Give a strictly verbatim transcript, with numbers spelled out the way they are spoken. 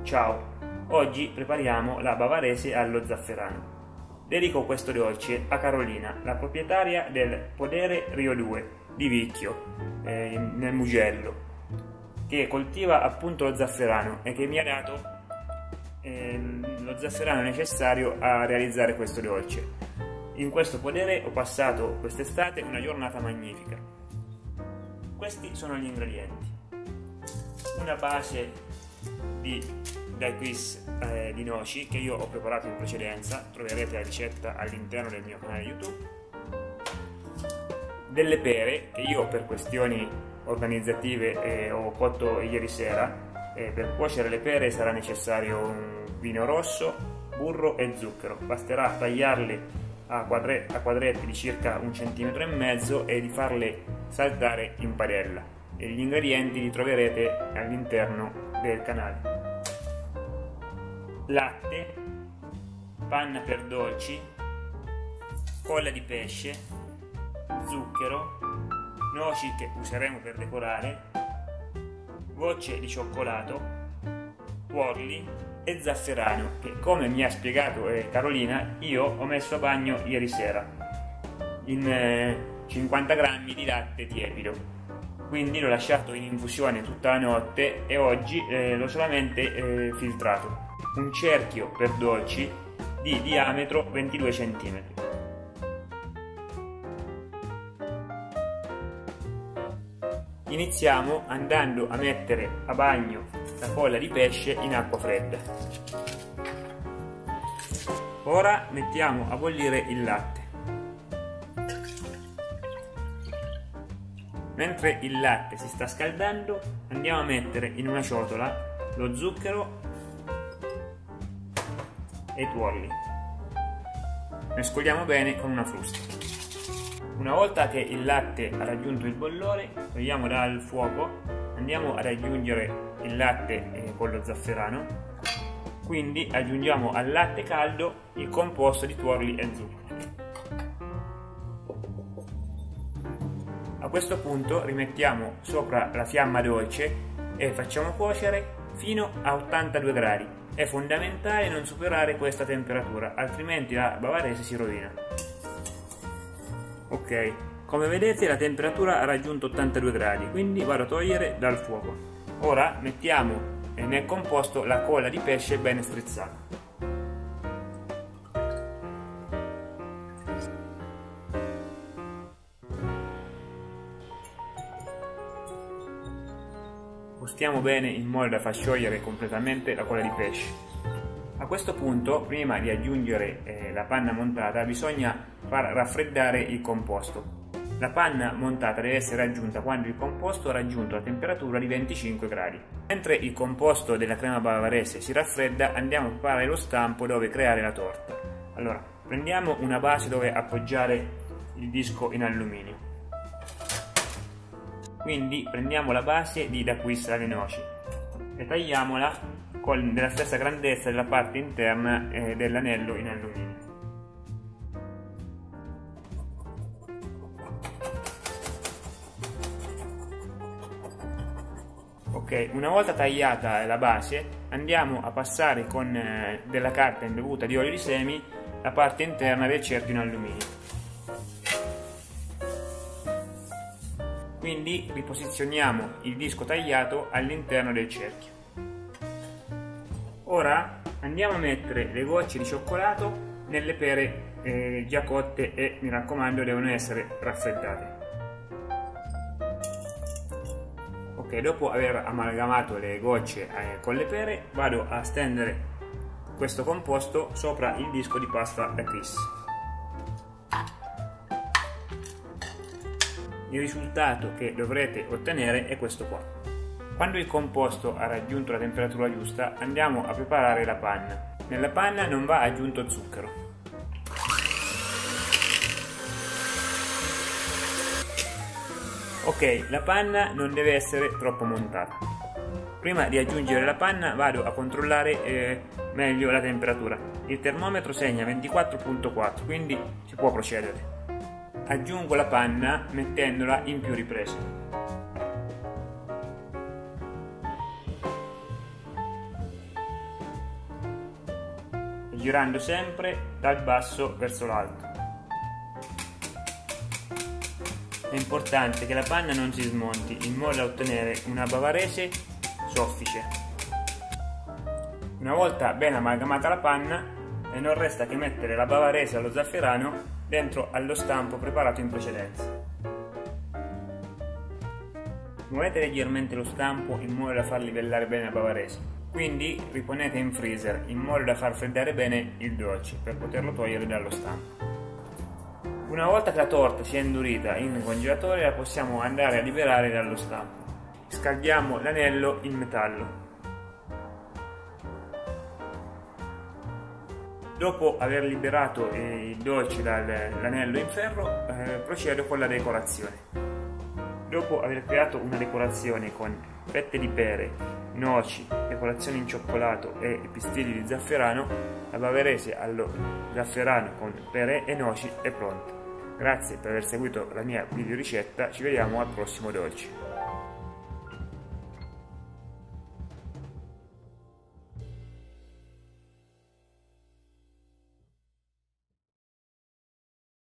Ciao, oggi prepariamo la bavarese allo zafferano. Dedico questo dolce a Carolina, la proprietaria del Podere Rio due di Vicchio, eh, nel Mugello, che coltiva appunto lo zafferano e che mi ha dato eh, lo zafferano necessario a realizzare questo dolce. In questo podere ho passato quest'estate una giornata magnifica. Questi sono gli ingredienti: una base di daiquiri eh, di noci che io ho preparato in precedenza, troverete la ricetta all'interno del mio canale YouTube, delle pere che io per questioni organizzative eh, ho cotto ieri sera. Eh, per cuocere le pere sarà necessario un vino rosso, burro e zucchero. Basterà tagliarle a, quadre a quadretti di circa un centimetro e mezzo e di farle saltare in padella. E gli ingredienti li troverete all'interno del canale: latte, panna per dolci, colla di pesce, zucchero, noci che useremo per decorare, gocce di cioccolato, tuorli e zafferano che, come mi ha spiegato eh, Carolina, io ho messo a bagno ieri sera in eh, cinquanta grammi di latte tiepido. Quindi l'ho lasciato in infusione tutta la notte e oggi eh, l'ho solamente eh, filtrato. Un cerchio per dolci di diametro ventidue centimetri. Iniziamo andando a mettere a bagno la colla di pesce in acqua fredda. Ora mettiamo a bollire il latte. Mentre il latte si sta scaldando, andiamo a mettere in una ciotola lo zucchero e i tuorli. Mescoliamo bene con una frusta. Una volta che il latte ha raggiunto il bollore, togliamo dal fuoco, andiamo ad aggiungere il latte con lo zafferano, quindi aggiungiamo al latte caldo il composto di tuorli e zucchero. A questo punto rimettiamo sopra la fiamma dolce e facciamo cuocere fino a ottantadue gradi. È fondamentale non superare questa temperatura, altrimenti la bavarese si rovina. Ok, come vedete la temperatura ha raggiunto ottantadue gradi, quindi vado a togliere dal fuoco. Ora mettiamo nel composto la colla di pesce ben strizzata. Spostiamo bene in modo da far sciogliere completamente la colla di pesce. A questo punto, prima di aggiungere eh, la panna montata, bisogna far raffreddare il composto. La panna montata deve essere aggiunta quando il composto ha raggiunto la temperatura di venticinque gradi. Mentre il composto della crema bavarese si raffredda, andiamo a preparare lo stampo dove creare la torta. Allora, prendiamo una base dove appoggiare il disco in alluminio. Quindi prendiamo la base di daiquiri alle noci e tagliamola con della stessa grandezza della parte interna eh, dell'anello in alluminio. Ok, una volta tagliata la base andiamo a passare con eh, della carta imbevuta di olio di semi la parte interna del cerchio in alluminio. Quindi riposizioniamo il disco tagliato all'interno del cerchio. Ora andiamo a mettere le gocce di cioccolato nelle pere eh, già cotte e, mi raccomando, devono essere raffreddate. Ok, dopo aver amalgamato le gocce eh, con le pere, vado a stendere questo composto sopra il disco di pasta daiquiri. Il risultato che dovrete ottenere è questo qua. Quando il composto ha raggiunto la temperatura giusta, andiamo a preparare la panna. Nella panna non va aggiunto zucchero. Ok, la panna non deve essere troppo montata. Prima di aggiungere la panna vado a controllare eh, meglio la temperatura. Il termometro segna ventiquattro virgola quattro, quindi si può procedere. Aggiungo la panna mettendola in più riprese. girando sempre dal basso verso l'alto. È importante che la panna non si smonti in modo da ottenere una bavarese soffice. Una volta ben amalgamata la panna, non resta che mettere la bavarese allo zafferano dentro allo stampo preparato in precedenza. Muovete leggermente lo stampo in modo da far livellare bene la bavarese, quindi riponete in freezer in modo da far freddare bene il dolce per poterlo togliere dallo stampo. Una volta che la torta si è indurita in congelatore, la possiamo andare a liberare dallo stampo. Scaldiamo l'anello in metallo. Dopo aver liberato il dolce dall'anello in ferro, eh, procedo con la decorazione. Dopo aver creato una decorazione con fette di pere, noci, decorazione in cioccolato e pistilli di zafferano, la bavarese allo zafferano con pere e noci è pronta. Grazie per aver seguito la mia video ricetta, ci vediamo al prossimo dolce.